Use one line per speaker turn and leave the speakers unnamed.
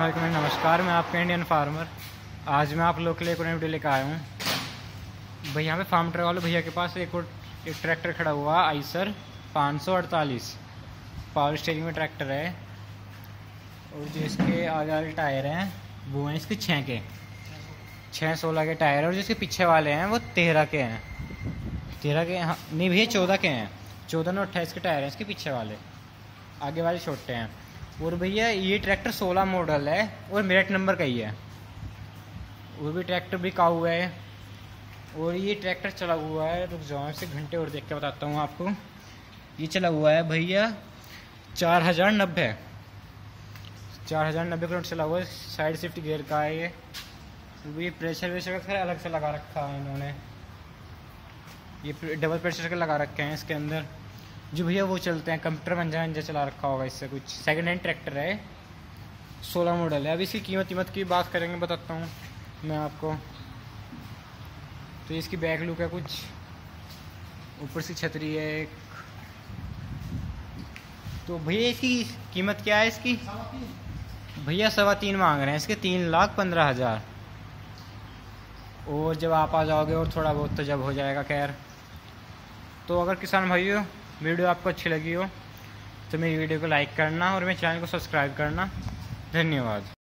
वालेकुम, नमस्कार। मैं आपका इंडियन फार्मर। आज मैं आप लोग के लिए एक वीडियो लेकर आया हूँ। भाई यहाँ पे फार्म ट्रक वाले भैया के पास एक ट्रैक्टर खड़ा हुआ है, आइसर 548 पावर स्टीयरिंग में ट्रैक्टर है। और जो इसके आगे वाले टायर हैं वो हैं इसके 6 के 16 के टायर है। और जिसके पीछे वाले हैं वो 13 के हैं। 13 के, हाँ नहीं भैया 14 के हैं। 14 और 28 के टायर हैं इसके पीछे वाले, आगे वाले छोटे हैं। और भैया ये ट्रैक्टर 16 मॉडल है और मेरठ नंबर का ही है। और भी ट्रैक्टर बिका हुआ है। और ये ट्रैक्टर चला हुआ है, रुक जाओ से घंटे और देख के बताता हूँ आपको। ये चला हुआ है भैया 4090 किलोमीटर चला हुआ है। साइड शिफ्ट गियर का है ये। ये प्रेशर वेशर का अलग से लगा रखा है इन्होंने। ये डबल प्रेशर के लगा रखे हैं इसके अंदर। जो भैया वो चलते हैं कंप्यूटर मंजा चला रखा होगा इससे कुछ। सेकंड हैंड ट्रैक्टर है, 16 मॉडल है। अब इसकी कीमत की बात करेंगे, बताता हूँ मैं आपको। तो इसकी बैक लुक है कुछ, ऊपर से छतरी है एक। तो भैया इसकी कीमत क्या है इसकी? भैया 3.25 मांग रहे हैं इसके, 3,15,000। और जब आप आ जाओगे और थोड़ा बहुत तो जब हो जाएगा खैर। तो अगर किसान भाइयों वीडियो आपको अच्छी लगी हो तो मेरी वीडियो को लाइक करना और मेरे चैनल को सब्सक्राइब करना। धन्यवाद।